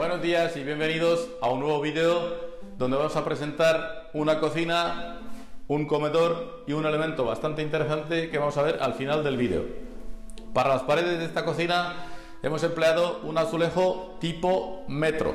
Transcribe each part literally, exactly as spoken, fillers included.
Buenos días y bienvenidos a un nuevo vídeo donde vamos a presentar una cocina, un comedor y un elemento bastante interesante que vamos a ver al final del vídeo. Para las paredes de esta cocina hemos empleado un azulejo tipo metro.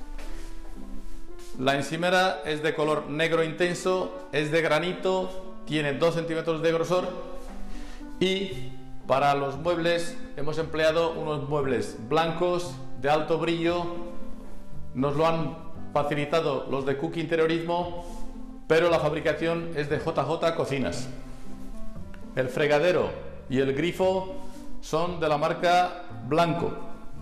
La encimera es de color negro intenso, es de granito, tiene dos centímetros de grosor y para los muebles hemos empleado unos muebles blancos de alto brillo. Nos lo han facilitado los de Cook Interiorismo, pero la fabricación es de J J Cocinas. El fregadero y el grifo son de la marca Blanco.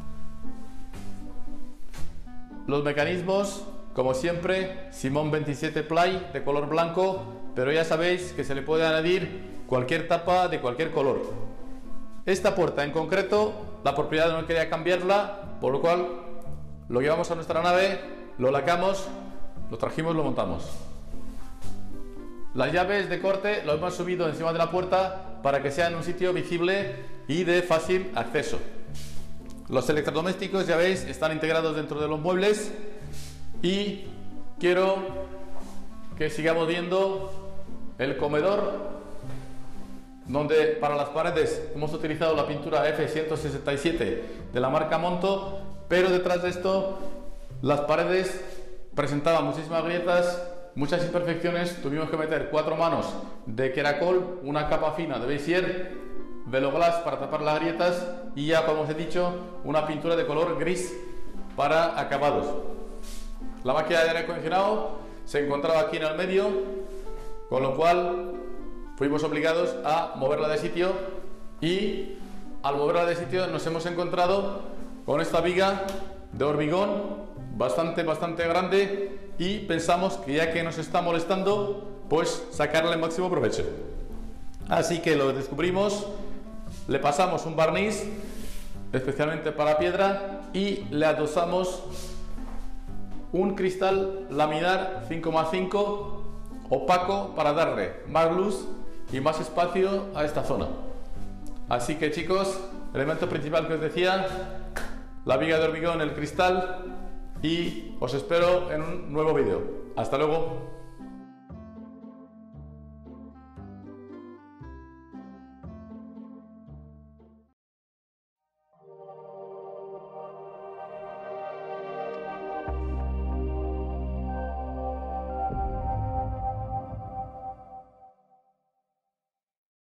Los mecanismos, como siempre, Simón veintisiete Ply de color blanco, pero ya sabéis que se le puede añadir cualquier tapa de cualquier color. Esta puerta en concreto, la propiedad no quería cambiarla, por lo cual lo llevamos a nuestra nave, lo lacamos, lo trajimos, lo montamos. Las llaves de corte lo hemos subido encima de la puerta para que sea en un sitio visible y de fácil acceso. Los electrodomésticos, ya veis, están integrados dentro de los muebles y quiero que sigamos viendo el comedor, donde para las paredes hemos utilizado la pintura F ciento sesenta y siete de la marca Monto, pero detrás de esto las paredes presentaban muchísimas grietas, muchas imperfecciones. Tuvimos que meter cuatro manos de Keracol, una capa fina de Bezier, Veloglass para tapar las grietas y ya, como os he dicho, una pintura de color gris para acabados. La máquina de aire acondicionado se encontraba aquí en el medio, con lo cual fuimos obligados a moverla de sitio y al moverla de sitio nos hemos encontrado con esta viga de hormigón bastante bastante grande y pensamos que ya que nos está molestando, pues sacarle el máximo provecho. Así que lo descubrimos, le pasamos un barniz especialmente para piedra y le adosamos un cristal laminar cinco coma cinco opaco para darle más luz y más espacio a esta zona. Así que, chicos, elemento principal que os decía, la viga de hormigón, el cristal, y os espero en un nuevo vídeo. Hasta luego.